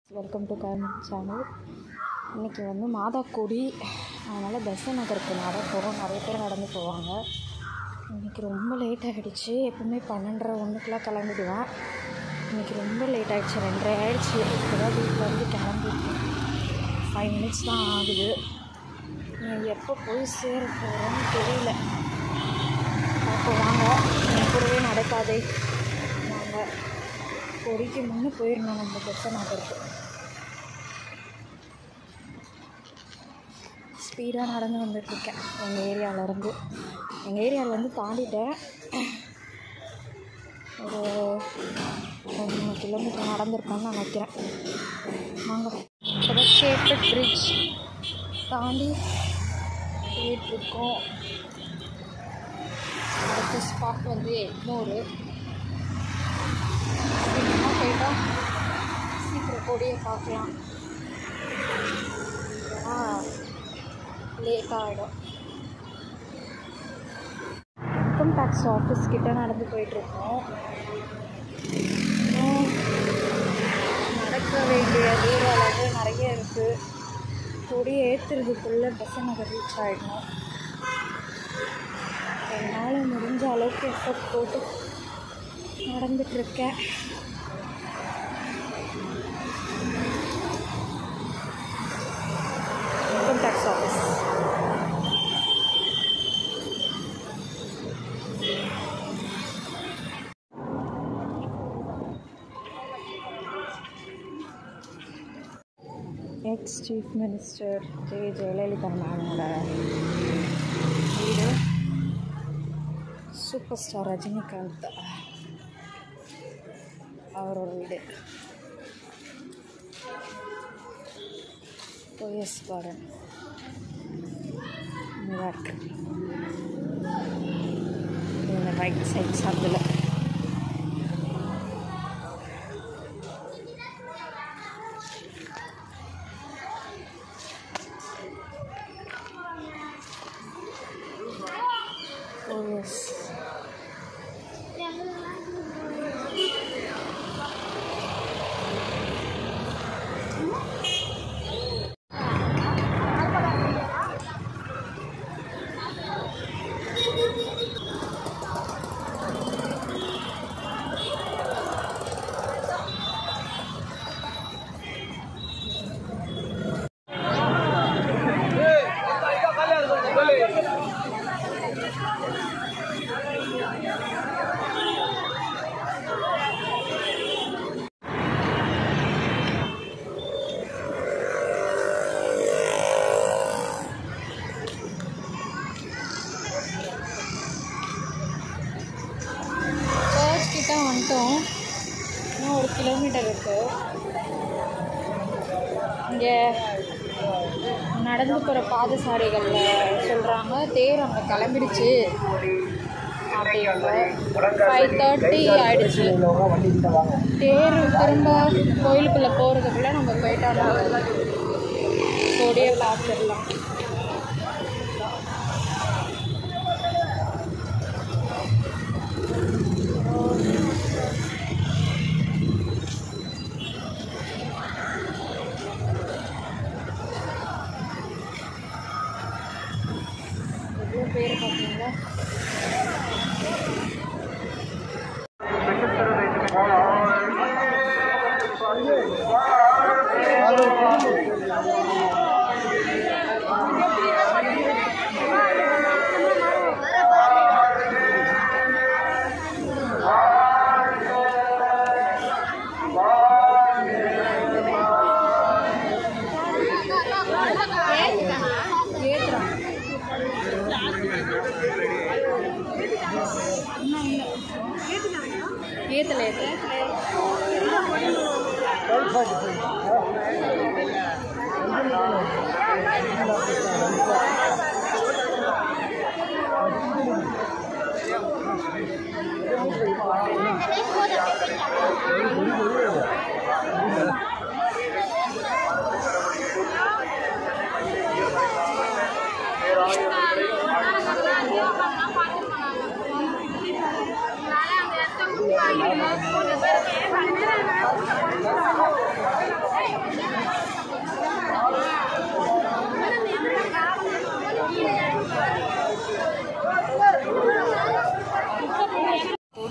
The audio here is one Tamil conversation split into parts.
Welcome to government channel. இன்றைக்கி மாதாக்குடி, அதனால் பெசன்ட் நகருக்கு நடை போகிறோம். நிறைய பேர் நடந்து போவாங்க. இன்றைக்கி ரொம்ப லேட் ஆகிடுச்சு. எப்பவுமே 12:30-1 கிளம்பிடுவேன். இன்றைக்கி ரொம்ப லேட் ஆகிடுச்சு. 2:30 ஆகிடுச்சு. இப்போதான் வீட்டில் கிளம்பிட்டேன். 5 minutes தான் ஆகுது. எப்போ போய் சேர போகிறோன்னு தெரியல. அப்போ வாங்க, என் கூடவே நடக்காதே. நாங்கள் கொடிக்கு முன்னே போயிடணும் நம்ம பெசன்ட் நகருக்கு. ஸ்பீடாக நடந்து வந்துட்டுருக்கேன். எங்கள் ஏரியாவிலேருந்து தாண்டிட்டேன். ஒரு 3 கிலோமீட்டர் நடந்திருக்கேன்னு நினைக்கிறேன். நாங்கள் ஷேப்பட் பிரிட்ஜ் தாண்டி போயிட்டுருக்கோம். அடுத்த ஸ்பாட் 800. அப்படின்னா போயிட்டால் சீக்கிரம் கொடியை பார்க்கலாம். ஏன்னா லேட் ஆகிடும். இன்கம் டேக்ஸ் ஆஃபீஸ் கிட்டே நடந்து போயிட்டுருக்கோம். இன்னும் நடக்க வேண்டிய தூர அளவு நிறைய இருக்குது. கொடி ஏற்றுறதுக்குள்ளே பெசன்ட் நகர் ரீச் ஆகிடணும். என்னால் முடிஞ்ச அளவுக்கு எஃபர்ட் போட்டு நடந்துட்டுருக்கேன். Income tax office ex chief minister Jayalalithaa மேமோட வீடு. சூப்பர் ஸ்டார் ரஜினிகாந்த் அவரோட வீடு. Poes garden New York. இந்த ரைட் சைட் சாப்பிடல. போயஸ் வந்துட்டோம். இன்னும் 1 கிலோமீட்டர் இருக்குது. இங்கே நடந்து போகிற பாதசாரிகளில் சொல்கிறாங்க தேர் அங்கே கிளம்பிடுச்சு அப்படின்னு. 5:30 ஆகிடுச்சு. தேர் திரும்ப கோயிலுக்குள்ளே போகிறதுக்குள்ளே நம்ம போயிட்டோம்னா கொடியை பார்த்துடலாம். பேர் பார்த்தீங்களா? ஏத்தல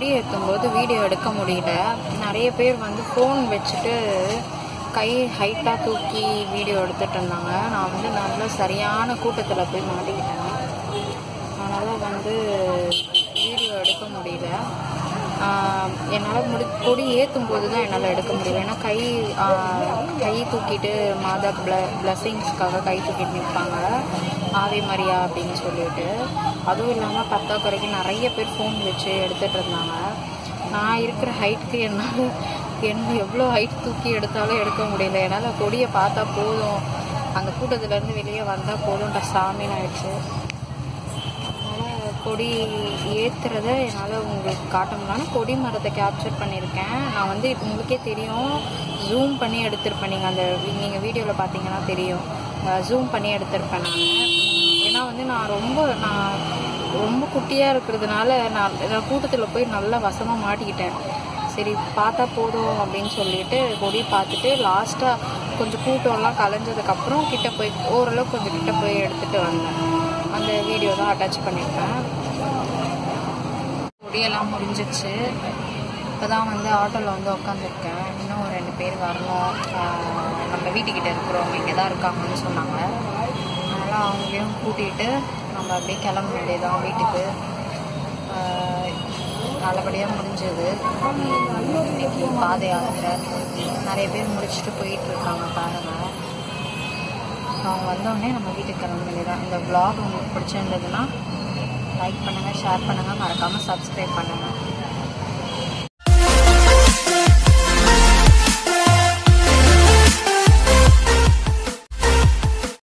கொடி ஏற்றும்போது வீடியோ எடுக்க முடியல. நிறைய பேர் வந்து ஃபோன் வச்சுட்டு கை ஹைட்டாக தூக்கி வீடியோ எடுத்துகிட்டு இருந்தாங்க. நான் வந்து நல்லா சரியான கூட்டத்தில் போய் மாட்டிக்கிட்டேன். அதனால் வந்து வீடியோ எடுக்க முடியல. என்னால் கொடி ஏற்றும் போது தான் என்னால் எடுக்க முடியல. ஏன்னா கை தூக்கிட்டு மாதா பிளஸ்ஸிங்ஸ்க்காக கை தூக்கிட்டு நிற்பாங்க, ஆவே மரியா அப்படின்னு சொல்லிட்டு. அதுவும் இல்லாமல் பத்தாக்குறைக்கு நிறைய பேர் ஃபோன் வச்சு எடுத்துகிட்டு இருந்தாங்க. நான் இருக்கிற ஹைட்டுக்கு என்ன எவ்வளோ ஹைட் தூக்கி எடுத்தாலும் எடுக்க முடியல. என்னால் கொடியை பார்த்தா போதும், அந்த கூட்டத்துலேருந்து வெளியே வந்தால் போதும்ன்ற சாமின்னு ஆயிடுச்சு. கொடி ஏற்றுறத என்னால் உங்களுக்கு காட்ட முடியலன்னா கொடி மரத்தை கேப்சர் பண்ணியிருக்கேன். நான் வந்து உங்களுக்கே தெரியும், ஜூம் பண்ணி எடுத்திருப்பேன். நீங்கள் வீடியோவில் பார்த்தீங்கன்னா தெரியும், ஜூம் பண்ணி எடுத்திருப்பேன் நான். ஏன்னா வந்து நான் ரொம்ப குட்டியாக இருக்கிறதுனால நான் கூட்டத்தில் போய் நல்லா வசமாக மாட்டிக்கிட்டேன். சரி பார்த்தா போதும் அப்படின்னு சொல்லிட்டு கொடி பார்த்துட்டு லாஸ்ட்டாக கொஞ்சம் கூட்டம்லாம் கலைஞ்சதுக்கப்புறம் ஓரளவுக்கு கொஞ்சம் கிட்ட போய் எடுத்துகிட்டு வந்தேன். அந்த வீடியோ தான் அட்டாச் பண்ணியிருப்பேன். கொடியெல்லாம் முடிஞ்சிச்சு. இப்போ தான் வந்து ஆட்டோவில் வந்து உட்காந்துருக்கேன். இன்னும் 2 பேர் வரணும். நம்ம வீட்டுக்கிட்ட இருக்கிறவங்க இங்கே தான் இருக்காங்கன்னு சொன்னாங்க. அதனால் அவங்களையும் கூட்டிகிட்டு நம்ம அப்படியே கிளம்ப வேண்டியதான் வீட்டுக்கு. நல்லபடியாக முடிஞ்சது இன்னைக்கு பாதை யாத்திரை. நிறைய பேர் முடிச்சுட்டு போயிட்டுருக்காங்க பாருங்கள். அவங்க வந்தோடனே நம்ம வீட்டுக்கு கிளம்ப வேண்டியதான். இந்த vlog உங்களுக்கு பிடிச்சிருந்ததுன்னா லைக் பண்ணுங்கள், ஷேர் பண்ணுங்கள், மறக்காமல் சப்ஸ்கிரைப் பண்ணுங்கள்.